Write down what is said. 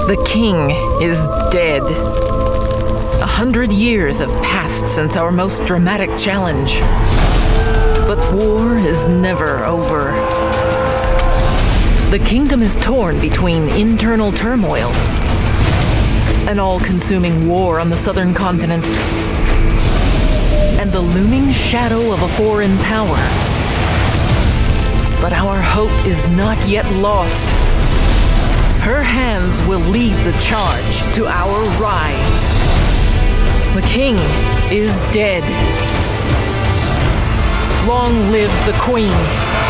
The king is dead. 100 years have passed since our most dramatic challenge. But war is never over. The kingdom is torn between internal turmoil, an all-consuming war on the southern continent, and the looming shadow of a foreign power. But our hope is not yet lost. Her hands will lead the charge to our rise. The king is dead. Long live the queen.